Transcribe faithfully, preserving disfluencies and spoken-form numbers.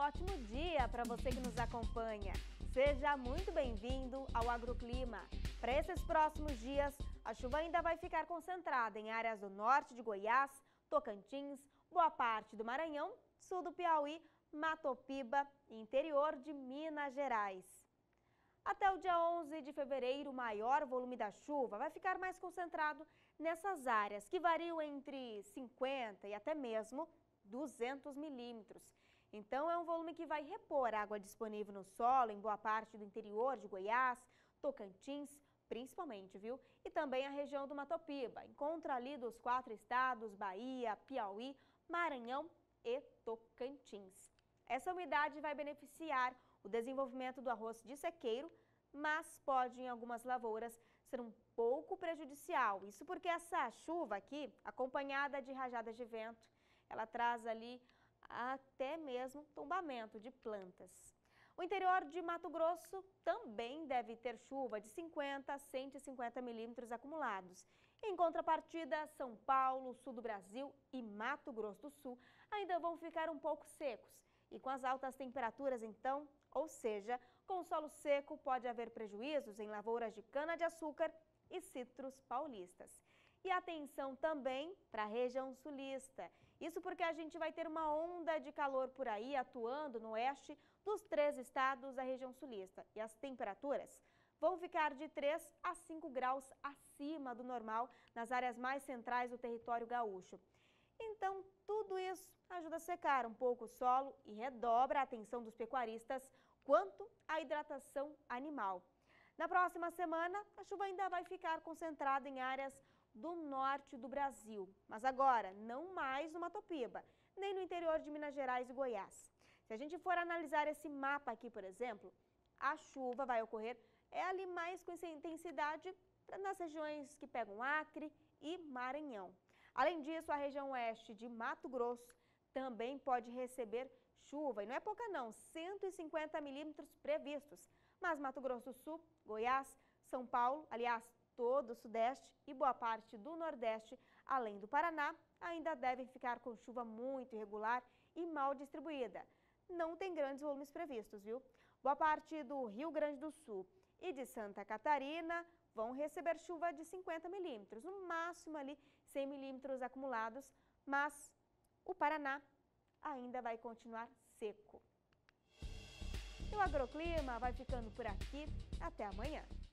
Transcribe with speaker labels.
Speaker 1: ótimo dia para você que nos acompanha. Seja muito bem-vindo ao Agroclima. Para esses próximos dias, a chuva ainda vai ficar concentrada em áreas do norte de Goiás, Tocantins, boa parte do Maranhão, sul do Piauí, Matopiba e interior de Minas Gerais. Até o dia onze de fevereiro, o maior volume da chuva vai ficar mais concentrado nessas áreas, que variam entre cinquenta e até mesmo duzentos milímetros. Então, é um volume que vai repor água disponível no solo em boa parte do interior de Goiás, Tocantins, principalmente, viu? E também a região do Matopiba. Encontra ali dos quatro estados, Bahia, Piauí, Maranhão e Tocantins. Essa umidade vai beneficiar o desenvolvimento do arroz de sequeiro, mas pode, em algumas lavouras, ser um pouco prejudicial. Isso porque essa chuva aqui, acompanhada de rajadas de vento, ela traz ali até mesmo tombamento de plantas. O interior de Mato Grosso também deve ter chuva de cinquenta a cento e cinquenta milímetros acumulados. Em contrapartida, São Paulo, sul do Brasil e Mato Grosso do Sul ainda vão ficar um pouco secos. E com as altas temperaturas, então, ou seja, com o solo seco, pode haver prejuízos em lavouras de cana-de-açúcar e citros paulistas. E atenção também para a região sulista. Isso porque a gente vai ter uma onda de calor por aí atuando no oeste dos três estados da região sulista. E as temperaturas vão ficar de três a cinco graus acima do normal nas áreas mais centrais do território gaúcho. Então, tudo isso ajuda a secar um pouco o solo e redobra a atenção dos pecuaristas quanto à hidratação animal. Na próxima semana, a chuva ainda vai ficar concentrada em áreas do norte do Brasil, mas agora não mais no Matopiba, nem no interior de Minas Gerais e Goiás. Se a gente for analisar esse mapa aqui, por exemplo, a chuva vai ocorrer é ali mais com intensidade nas regiões que pegam Acre e Maranhão. Além disso, a região oeste de Mato Grosso também pode receber chuva, e não é pouca não, cento e cinquenta milímetros previstos. Mas Mato Grosso do Sul, Goiás, São Paulo, aliás, todo o sudeste e boa parte do nordeste, além do Paraná, ainda devem ficar com chuva muito irregular e mal distribuída. Não tem grandes volumes previstos, viu? Boa parte do Rio Grande do Sul e de Santa Catarina vão receber chuva de cinquenta milímetros, no máximo ali cem milímetros acumulados, mas o Paraná ainda vai continuar seco. E o Agroclima vai ficando por aqui. Até amanhã.